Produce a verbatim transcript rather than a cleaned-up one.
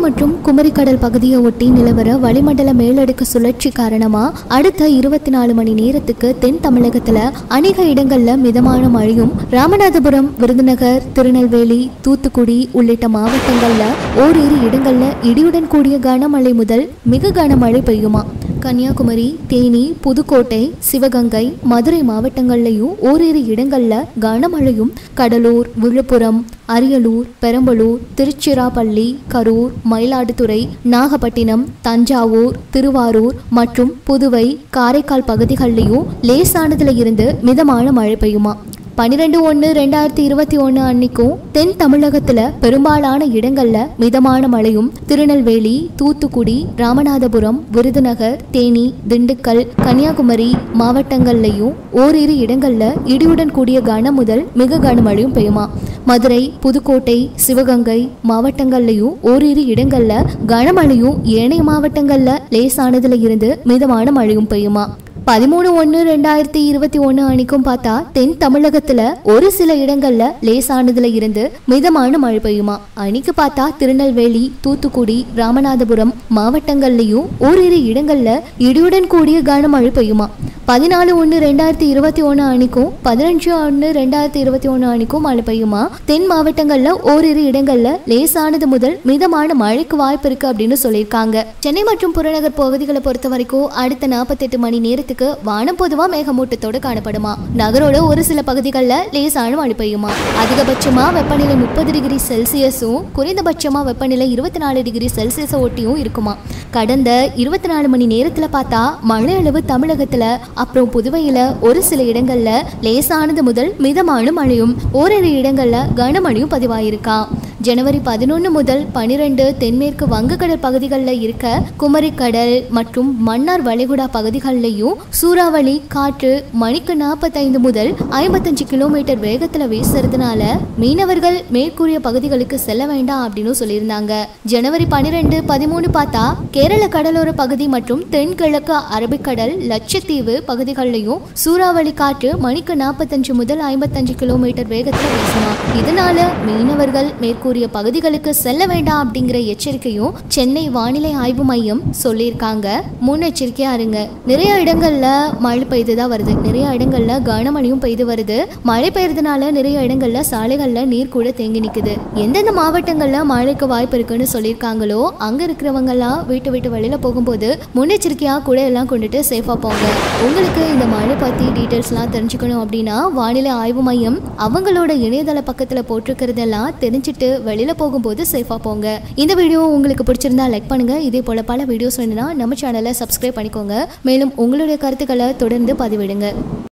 மற்றும் குமரிக்கடல் பகுதியை ஒட்டி நிலவர வளிமண்டல மேலடுக்கு சுழற்சி காரணமா அடுத்த இருபத்தி நாலு மணி நேரத்துக்கு தென் தமிழகத்துல அநேக இடங்கள்ல மிதமான மழையும், ராமநாதபுரம், விருதுநகர், திருநெல்வேலி, தூத்துக்குடி உள்ளிட்ட மாவட்டங்கள்ல ஓரிரு இடங்கள்ல இடியுடன் கூடிய கனமழை முதல் மிக கனமழை பெய்யுமா. கன்னியாகுமரி, தேனி, புதுக்கோட்டை, சிவகங்கை, மதுரை மாவட்டங்கள்லையும் ஓரிரு இடங்கள்ல கனமழையும், கடலூர், விழுப்புரம், அரியலூர், பெரம்பலூர், திருச்சிராப்பள்ளி, கரூர், மயிலாடுதுறை, நாகப்பட்டினம், தஞ்சாவூர், திருவாரூர் மற்றும் புதுவை, காரைக்கால் பகுதிகளிலையும் லேசானதுல இருந்து மிதமான மழை பெய்யுமா. பன்னிரெண்டு ஒன்று ரெண்டாயிரத்தி இருபத்தி ஒன்று அன்னைக்கும் தென் தமிழகத்துல பெரும்பாலான இடங்கள்ல மிதமான மழையும், திருநெல்வேலி, தூத்துக்குடி, ராமநாதபுரம், விருதுநகர், தேனி, திண்டுக்கல், கன்னியாகுமரி மாவட்டங்கள்லையும் ஓரிரு இடங்கள்ல இடியுடன் கூடிய கன முதல் மிக கனமழையும் பெய்யுமா. மதுரை, புதுக்கோட்டை, சிவகங்கை மாவட்டங்கள்லையும் ஓரிரு இடங்கள்ல கனமழையும், ஏனைய மாவட்டங்கள்ல லேசானதுல இருந்து மிதமான மழையும் பெய்யுமா. பதிமூணு ஒன்று ரெண்டாயிரத்தி இருபத்தி ஒன்று அன்னைக்கும் பார்த்தா தென் தமிழகத்துல ஒரு சில இடங்கள்ல லேசானதுல இருந்து மிதமான மழை பெய்யுமா. அன்னைக்கு பார்த்தா திருநெல்வேலி, தூத்துக்குடி, ராமநாதபுரம் மாவட்டங்கள்லயும் ஓரிரு இடங்கள்ல இடியுடன் கூடிய கனமழை பெய்யுமா. பதினாலு ஒன்று ரெண்டாயிரத்தி இருபத்தி ஒன்று அன்னைக்கும் பதினஞ்சு ஒன்று ரெண்டாயிரத்தி இருபத்தி ஒன்று அன்னைக்கும் மழை பெய்யுமா. தென் மாவட்டங்கள்ல ஓரிரு இடங்கள்ல லேசானது முதல் மிதமான மழைக்கு வாய்ப்பு இருக்கு அப்படின்னு சொல்லியிருக்காங்க. சென்னை மற்றும் புறநகர் பகுதிகளை பொறுத்த வரைக்கும் அடுத்த நாற்பத்தி எட்டு மணி நேரத்துக்கு வானம் பொதுவா மேகமூட்டத்தோடு காணப்படுமா. நகரோட ஒரு சில பகுதிகளில் லேசான மழை பெய்யுமா. அதிகபட்சமா வெப்பநிலை முப்பது டிகிரி செல்சியஸும் குறைந்தபட்சமா வெப்பநிலை இருபத்தி நாலு டிகிரி செல்சியஸை ஒட்டியும் இருக்குமா. கடந்த இருபத்தி நாலு மணி நேரத்துல பார்த்தா மழை அளவு தமிழகத்துல அப்புறம் புதுவையில ஒரு சில இடங்கள்ல லேசானது முதல் மிதமான மழையும், ஓரிரு இடங்கள்ல கனமழையும் பதிவாயிருக்கா. ஜனவரி பதினொன்று முதல் பனிரெண்டு தென்மேற்கு வங்கக்கடல் பகுதிகளில் இருக்க குமரிக்கடல் மற்றும் மன்னார் வளைகுடா பகுதிகளிலையும் சூறாவளி காற்று மணிக்கு நாற்பத்தைந்து முதல் ஐம்பத்தஞ்சு கிலோமீட்டர் வேகத்துல வீசுறதுனால மீனவர்கள் மேற்கூறிய பகுதிகளுக்கு செல்ல வேண்டாம் அப்படின்னு சொல்லியிருந்தாங்க. ஜனவரி பனிரெண்டு பதிமூணு பார்த்தா கேரள கடலோர பகுதி மற்றும் தென்கிழக்கு அரபிக்கடல், லட்சத்தீவு பகுதிகளிலையும் சூறாவளி காற்று மணிக்கு நாற்பத்தஞ்சு முதல் ஐம்பத்தஞ்சு கிலோமீட்டர் வேகத்துல வீசினா. இதனால மீனவர்கள் மேற்கூறிய பகுதிகளுக்கு செல்ல வேண்டாம் அப்படிங்கிற எச்சரிக்கையும் சென்னை வானிலை ஆய்வு மையம் சொல்லியிருக்காங்க. முன்னெச்சரிக்கையா இருங்க. நிறைய இடங்கள்ல மழை பெய்துதான் வருது, நிறைய இடங்கள்ல கனமழையும் பெய்து வருது. மழை பெய்யறதுனால நிறைய இடங்கள்ல சாலைகள்ல நீர் கூட தேங்கி நிக்குது. எந்தெந்த மாவட்டங்கள்ல மழைக்கு வாய்ப்பு இருக்குன்னு சொல்லியிருக்காங்களோ அங்க இருக்கிறவங்க எல்லாம் வீட்டு விட்டு வெளியில போகும்போது முன்னெச்சரிக்கையா கூட எல்லாம் கொண்டுட்டு சேஃபா போங்க. உங்களுக்கு இந்த மழை பத்தி டீட்டெயில்ஸ் எல்லாம் தெரிஞ்சுக்கணும் அப்படின்னா வானிலை ஆய்வு மையம் அவங்களோட இணையதள பக்கத்துல போட்டிருக்கிறதெல்லாம் தெரிஞ்சுட்டு வெளியில போகும்போது சேஃபா போங்க. இந்த வீடியோ உங்களுக்கு பிடிச்சிருந்தா லைக் பண்ணுங்க. இதே போல பல வீடியோஸ் வேணும்னா நம்ம சேனலை சப்ஸ்கிரைப் பண்ணிக்கோங்க. மேலும் உங்களுடைய கருத்துக்களை தொடர்ந்து பதிவிடுங்க.